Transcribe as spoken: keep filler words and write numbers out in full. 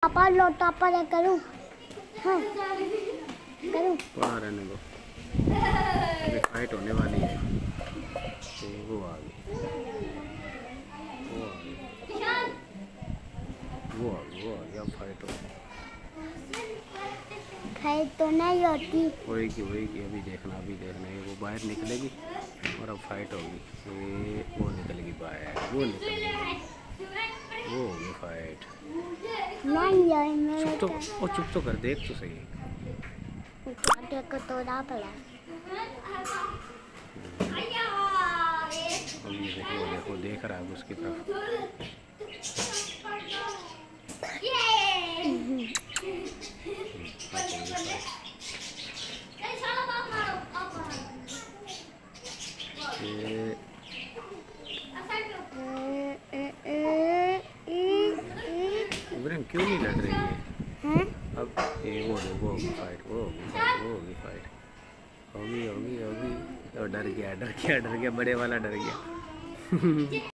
पापा लोटा पर करूं। हाँ करूं। वहाँ रहने दो, अभी फाइट होने वाली है। तो वो आ गई, वो आ गई, वो आ गई, वो आ गई। अब फाइट हो फाइट तो नहीं होती। होएगी होएगी अभी देखना, अभी देखना ये वो बाहर निकलेगी और अब फाइट होगी। ये वो निकल गई बाहर, वो निकल गई, वो होगी फाइट। नहीं यार चुप तो ओ चुप तो कर, देख तो सही। देखो तो ना पड़ा। अब ये देखो देखो देख रहा है उसकी तरफ। ये इब्राहिम क्यों नहीं लड़ रही है? हैं? अब ये वो वो होगी फाइट, वो होगी फाइट, वो होगी फाइट, होगी होगी होगी। तो डर गया डर गया डर गया, बड़े वाला डर गया।